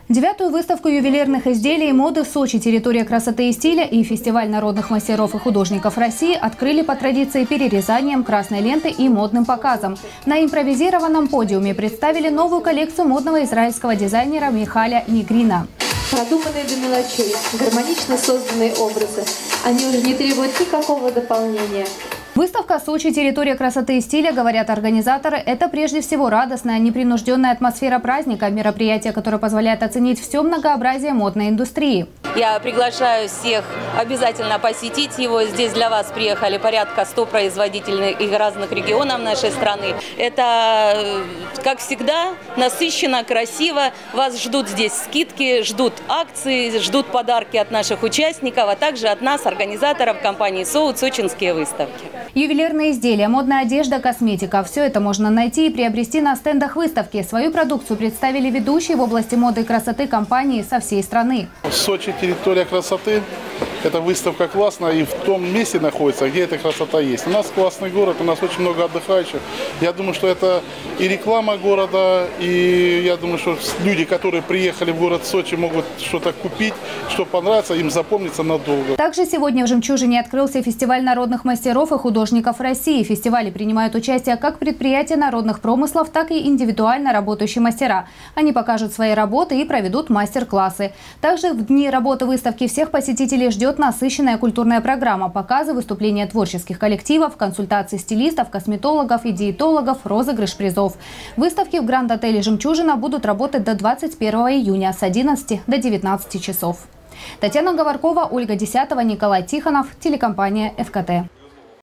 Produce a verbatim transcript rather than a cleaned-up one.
Девятую выставку ювелирных изделий и моды в Сочи «Территория красоты и стиля» и фестиваль народных мастеров и художников России открыли по традиции перерезанием красной ленты и модным показом. На импровизированном подиуме представили новую коллекцию модного израильского дизайнера Михаля Нигрина. Продуманные до мелочей, гармонично созданные образы. Они уже не требуют никакого дополнения. Выставка «Сочи. Территория красоты и стиля», говорят организаторы, это прежде всего радостная, непринужденная атмосфера праздника, мероприятие, которое позволяет оценить все многообразие модной индустрии. Я приглашаю всех обязательно посетить его. Здесь для вас приехали порядка ста производителей из разных регионов нашей страны. Это, как всегда, насыщенно, красиво. Вас ждут здесь скидки, ждут акции, ждут подарки от наших участников, а также от нас, организаторов компании «Соут», сочинские выставки. Ювелирные изделия, модная одежда, косметика – все это можно найти и приобрести на стендах выставки. Свою продукцию представили ведущие в области моды и красоты компании со всей страны. Сочи – территория красоты. Эта выставка классная и в том месте находится, где эта красота есть. У нас классный город, у нас очень много отдыхающих. Я думаю, что это и реклама города, и я думаю, что люди, которые приехали в город Сочи, могут что-то купить, что понравится, им запомнится надолго. Также сегодня в «Жемчужине» открылся фестиваль народных мастеров и художников России. В фестивале принимают участие как предприятия народных промыслов, так и индивидуально работающие мастера. Они покажут свои работы и проведут мастер-классы. Также в дни работы выставки всех посетителей ждет насыщенная культурная программа, показы, выступления творческих коллективов, консультации стилистов, косметологов и диетологов, розыгрыш призов. Выставки в Гранд-отеле «Жемчужина» будут работать до двадцать первого июня с одиннадцати до девятнадцати часов. Татьяна Говоркова, Ольга Десятова, Николай Тихонов, телекомпания «ФКТ».